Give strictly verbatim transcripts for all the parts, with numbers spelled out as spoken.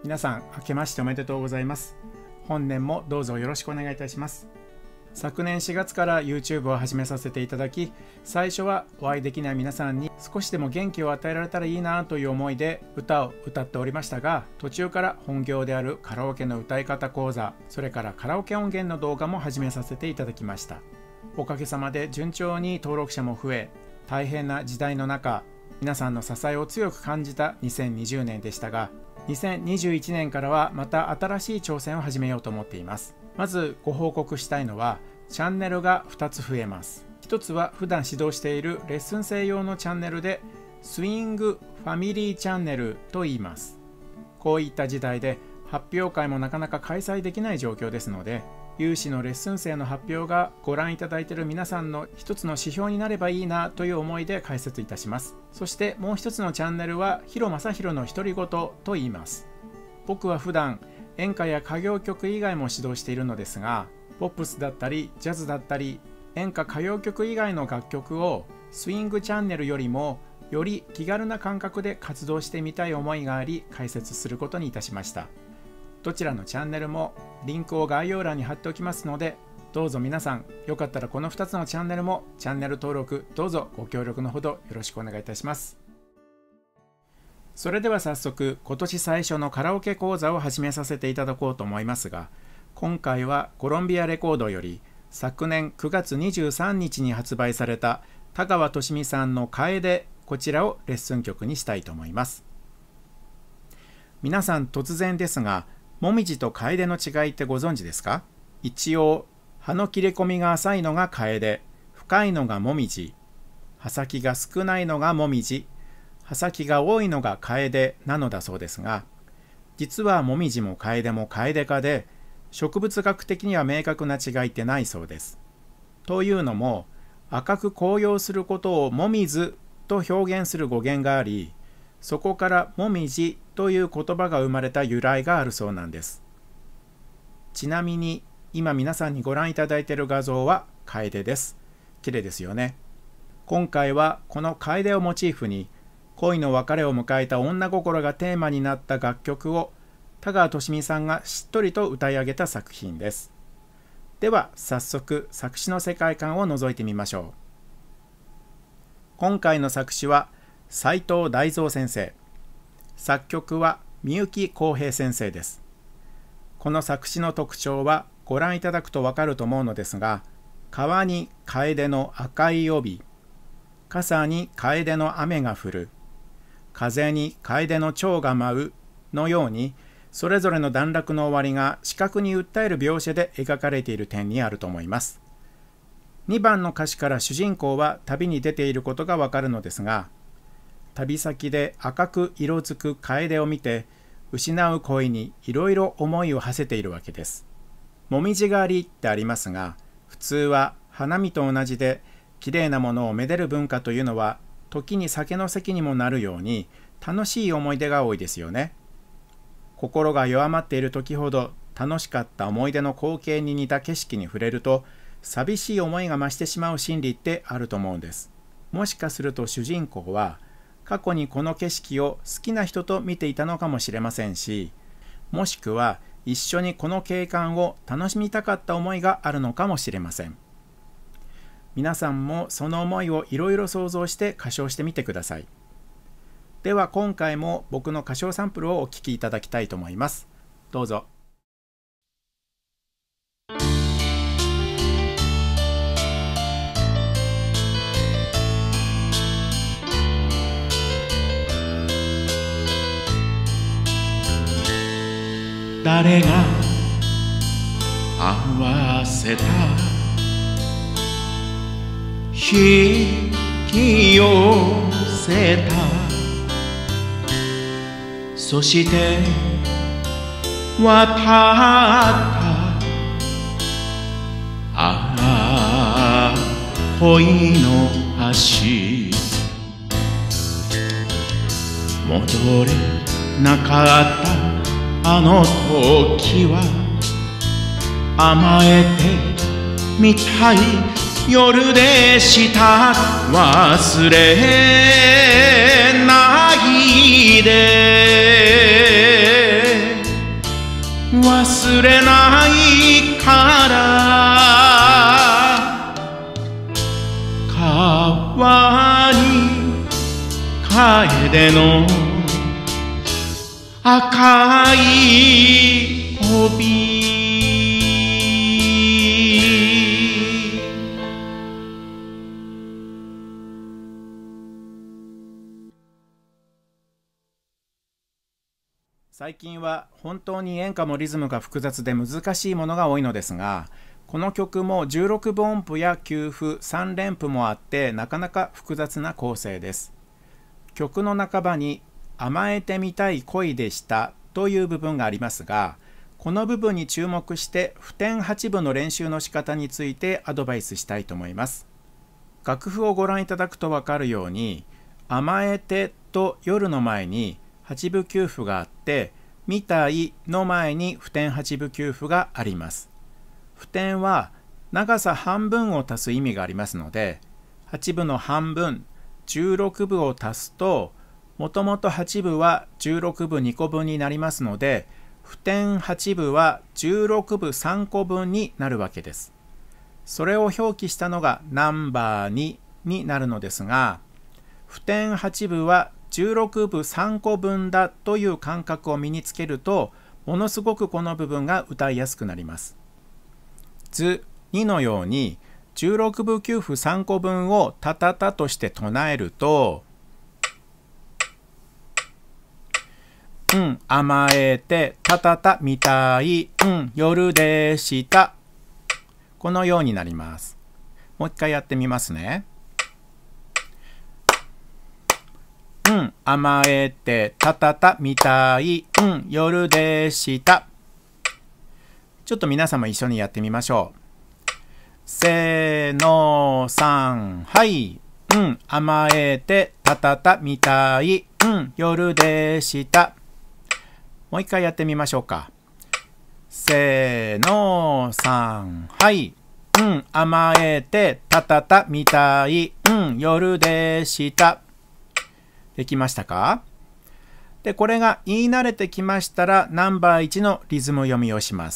皆さん明けましておめでとうございます。本年もどうぞよろしくお願いいたします。昨年しがつから YouTube を始めさせていただき、最初はお会いできない皆さんに少しでも元気を与えられたらいいなという思いで歌を歌っておりましたが、途中から本業であるカラオケの歌い方講座、それからカラオケ音源の動画も始めさせていただきました。おかげさまで順調に登録者も増え、大変な時代の中、皆さんの支えを強く感じたにせんにじゅうねんでしたが、にせんにじゅういちねんからはまた新しい挑戦を始めようと思っています。まずご報告したいのは、チャンネルがふたつ増えます。ひとつは普段指導しているレッスン生用のチャンネルで、スイングファミリーチャンネルと言います。こういった時代で発表会もなかなか開催できない状況ですので、有志のレッスン生の発表がご覧いただいている皆さんの一つの指標になればいいなという思いで解説いたします。そしてもう一つのチャンネルはヒロマサヒロの独り言と言います。僕は普段演歌や歌謡曲以外も指導しているのですが、ポップスだったりジャズだったり演歌歌謡曲以外の楽曲をスイングチャンネルよりもより気軽な感覚で活動してみたい思いがあり、解説することにいたしました。どちらのチャンネルもリンクを概要欄に貼っておきますので、どうぞ皆さんよかったらこのふたつのチャンネルもチャンネル登録どうぞご協力のほどよろしくお願いいたします。それでは早速今年最初のカラオケ講座を始めさせていただこうと思いますが、今回はコロンビアレコードより昨年くがつにじゅうさんにちに発売された田川寿美さんの楓、こちらをレッスン曲にしたいと思います。皆さん突然ですが、もみじと楓の違いってご存知ですか？一応葉の切れ込みが浅いのが楓、深いのがもみじ、葉先が少ないのがもみじ、葉先が多いのが楓なのだそうですが、実はもみじも楓も楓科で、植物学的には明確な違いってないそうです。というのも、赤く紅葉することをもみずと表現する語源があり、そこからもみじという言葉が生まれた由来があるそうなんです。ちなみに今皆さんにご覧いただいている画像は楓です。綺麗ですよね。今回はこの楓をモチーフに恋の別れを迎えた女心がテーマになった楽曲を田川寿美さんがしっとりと歌い上げた作品です。では早速作詞の世界観を覗いてみましょう。今回の作詞は斉藤大蔵先生、作曲は三幸康平先生です。この作詞の特徴はご覧いただくとわかると思うのですが、川に楓の赤い帯、傘に楓の雨が降る、風に楓の蝶が舞うのように、それぞれの段落の終わりが視覚に訴える描写で描かれている点にあると思います。にばんの歌詞から主人公は旅に出ていることがわかるのですが、旅先で赤く色づく楓を見て、失う恋にいろいろ思いを馳せているわけです。もみじ狩りってありますが、普通は花見と同じで、きれいなものをめでる文化というのは、時に酒の席にもなるように、楽しい思い出が多いですよね。心が弱まっている時ほど、楽しかった思い出の光景に似た景色に触れると、寂しい思いが増してしまう心理ってあると思うんです。もしかすると主人公は、過去にこの景色を好きな人と見ていたのかもしれませんし、もしくは一緒にこの景観を楽しみたかった思いがあるのかもしれません。皆さんもその思いをいろいろ想像して歌唱してみてください。では今回も僕の歌唱サンプルをお聴きいただきたいと思います。どうぞ。 誰が合わせた引き寄せた、そして渡ったああ恋の橋、戻れなかったあの時は甘えてみたい夜でした。忘れないで忘れないから川に楓の赤い帯最近は本当に演歌もリズムが複雑で難しいものが多いのですが、この曲もじゅうろくぶ音符やきゅう符、さん連符もあってなかなか複雑な構成です。曲の半ばに甘えてみたい恋でしたという部分がありますが、この部分に注目して付点はち部の練習の仕方についてアドバイスしたいと思います。楽譜をご覧いただくと分かるように、甘えてと夜の前にはち部きゅう符があって、みたいの前に付点はち部きゅう符があります。付点は長さ半分を足す意味がありますので、はち部の半分、じゅうろく部を足すと、もともとはち部はじゅうろく部にこぶんになりますので、付点はち部はじゅうろく部さんこぶんになるわけです。それを表記したのがナンバーにになるのですが、付点はち部はじゅうろく部さんこぶんだという感覚を身につけると、ものすごくこの部分が歌いやすくなります。図にのようにじゅうろく部きゅう符さんこぶんをタタタとして唱えると、うん、甘えてタタタみたい、うん、夜でした。このようになります。もう一回やってみますね。うん、甘えてたたたみたい、うん、夜でした。ちょっと皆さんも一緒にやってみましょう。せーの、さん、はい。うん、甘えてたたたみたい、うん、夜でした。もう一回やってみましょうか。せーの、さん、はい。うん、甘えてたたたみたい、うん、夜でした。できましたか？で、これが言い慣れてきましたら、ナンバーいちのリズム読みをします。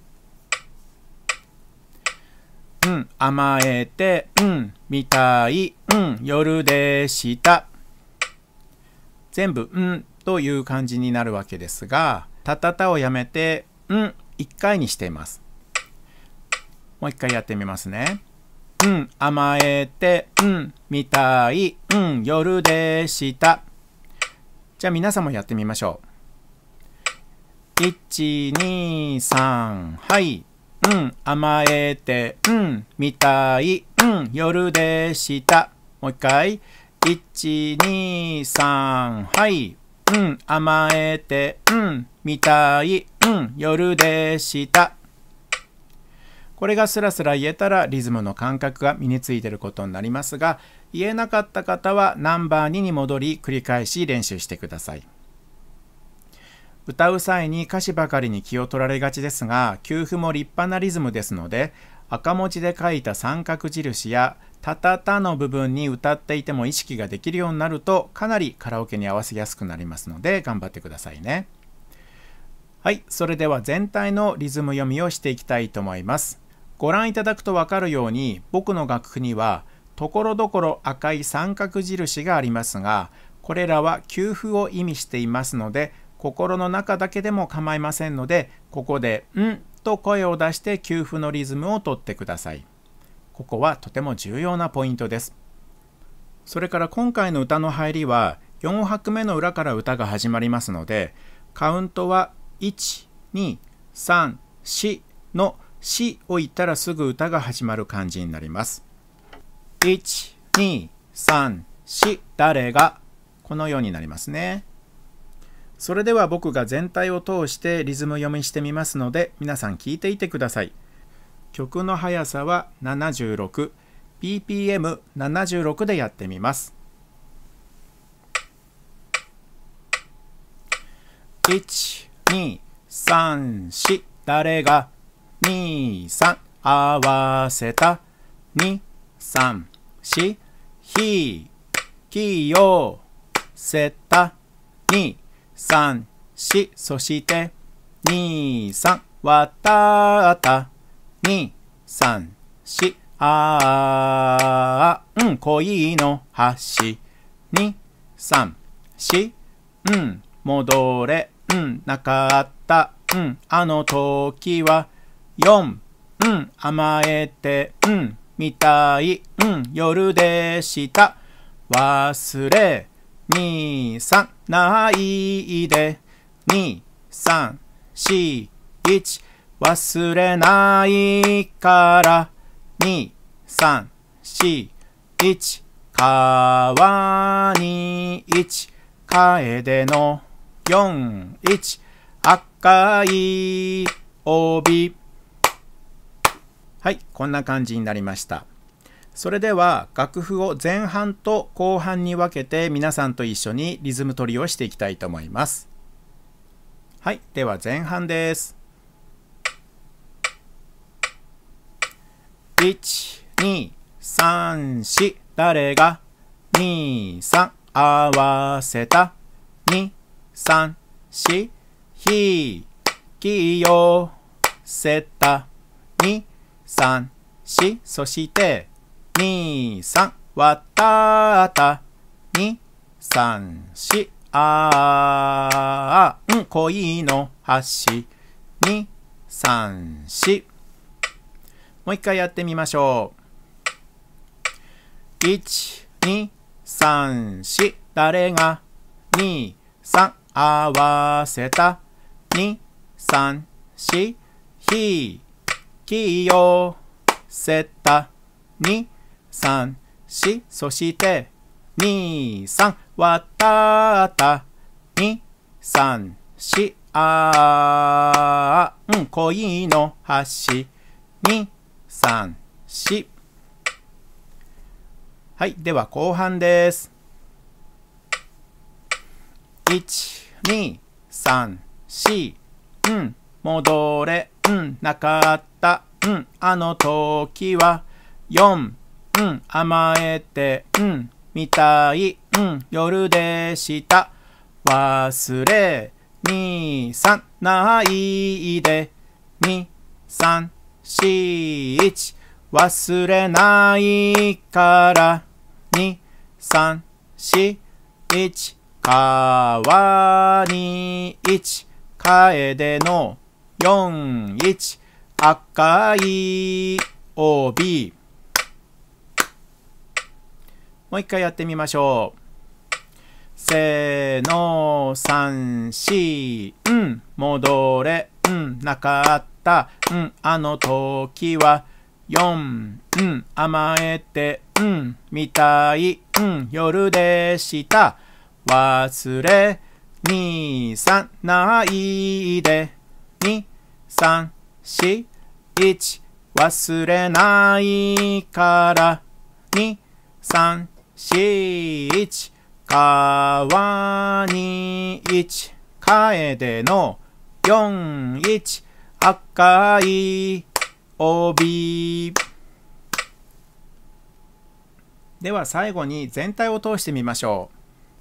うん、甘えて、うん、みたい、うん、夜でした。全部、うんという感じになるわけですが、たたたをやめて、うん、いっかいにしています。もう一回やってみますね。うん、甘えて、うん、みたい、うん、夜でした。じゃあ皆さんもやってみましょう。いち、に、さん、はい。うん、甘えて、うん、みたい、うん、夜でした。もう一回。いち、に、さん、はい。うん、甘えて、うん、みたい、うん、夜でした。これがスラスラ言えたらリズムの感覚が身についていることになりますが、言えなかった方はナンバーにに戻り繰り返し練習してください。歌う際に歌詞ばかりに気を取られがちですが、きゅう符も立派なリズムですので、赤文字で書いた三角印やタタタの部分に歌っていても意識ができるようになると、かなりカラオケに合わせやすくなりますので頑張ってくださいね。はい、それでは全体のリズム読みをしていきたいと思います。ご覧いただくと分かるように、僕の楽譜にはところどころ赤い三角印がありますが、これらはきゅう符を意味していますので、心の中だけでも構いませんので、ここで「ん」と声を出してきゅう符のリズムをとってください。ここはとても重要なポイントです。それから今回の歌の入りはよん拍目の裏から歌が始まりますので、カウントはいち、に、さん、しのしを言ったらすぐ歌が始まる感じになります。いち、に、さん、し、誰が、このようになりますね。それでは僕が全体を通してリズム読みしてみますので、皆さん聞いていてください。曲の速さはななじゅうろく、ビーピーエムななじゅうろく でやってみます。いち、に、さん、し、誰が、に、さん、合わせた、に、さん、し、ひ、きよせた、に、さん、し、そして、に、さん、 渡った。に、さん、し、あー、うん、恋の橋。に、さん、し、うん、戻れ、うん、なかった。うん、あの時は。よん、うん、甘えて、うん、みたい、うん、夜でした。忘れ、に、さん、ないで。に、さん、し、いち、忘れないから。に、さん、し、いち、川にいち、楓のよん、いち、赤い帯。はい、こんな感じになりました。それでは楽譜を前半と後半に分けて皆さんと一緒にリズム取りをしていきたいと思います。はい、では前半です。いち、に、さん、し、誰がに、さん、合わせた。に、さん、し、引き寄せた。に、さん、し、そしてに、さん、渡った。に、さん、し、あー、うん、恋の橋。に、さん、し。もう一回やってみましょう。いち、に、さん、し、誰がに、さん、合わせた。に、さん、し、引き寄せた。に、さん、し、そしてに、さん、渡った。に、さん、し、あー、うん、恋の橋。に、さん、し。はい、では後半です。いち、に、さん、し、うん、戻れ、うん、なかった。うん、あの時は。よん、うん、甘えて、うん、みたい、うん、夜でした。忘れ、に、さん、ないで。に、さん、し、いち、忘れないから。に、さん、し、いち、川にいち、楓のよん、いち、赤い帯。もう一回やってみましょう。せーの、さん、し、うん、戻れ、うん、なかった、うん、あの時は。よん、うん、甘えて、うん、みたい、うん、夜でした。忘れ、に、さん、ないで。に、さん、し、いち、忘れないから。に、さん、し、いち、川にいち、楓のよん、いち、赤い帯。では最後に全体を通してみましょ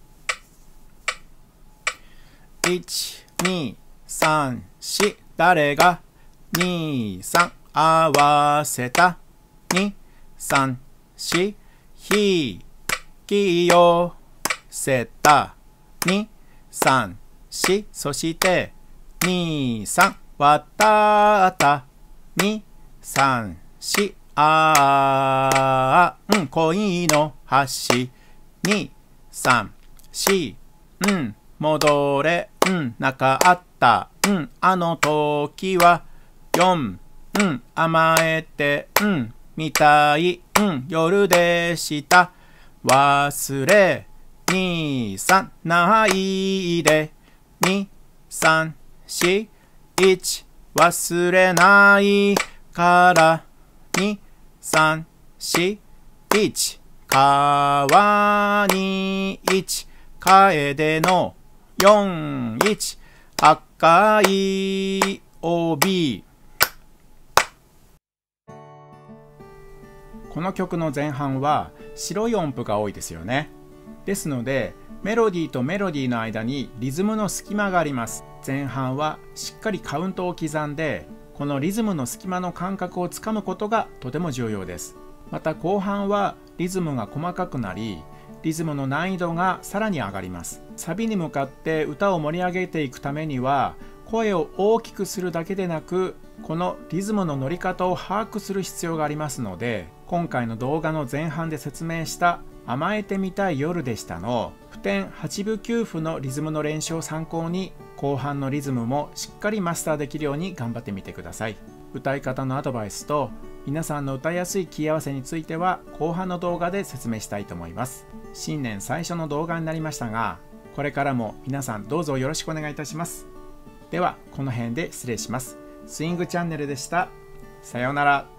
う。いち、に、さん、し、誰がに、さん、合わせた。に、さん、し、引き寄せた。に、さん、し、そしてに、さん、渡った。に、さん、し、あー、うん、恋の橋。に、さん、し、うん、戻れ、うん、なかった。うん、あの時は。よん、うん、甘えて、うん、みたい、うん、夜でした。忘れ、に、さん、ないで。に、さん、し、いち、忘れないから。に、さん、し、いち、川にいち、楓のよん、いち、赤い帯。この曲の前半は白い音符が多いですよね。ですのでメロディーとメロディーの間にリズムの隙間があります。 前半はしっかりカウントを刻んで、このリズムの隙間の感覚をつかむことがとても重要です。また後半はリズムが細かくなり、リズムの難易度がさらに上がります。サビに向かって歌を盛り上げていくためには、声を大きくするだけでなく、このリズムの乗り方を把握する必要がありますので、今回の動画の前半で説明した甘えてみたい夜でしたの付点はちぶきゅうふのリズムの練習を参考に、後半のリズムもしっかりマスターできるように頑張ってみてください。歌い方のアドバイスと皆さんの歌いやすいキー合わせについては後半の動画で説明したいと思います。新年最初の動画になりましたが、これからも皆さんどうぞよろしくお願いいたします。ではこの辺で失礼します。スイングチャンネルでした。さようなら。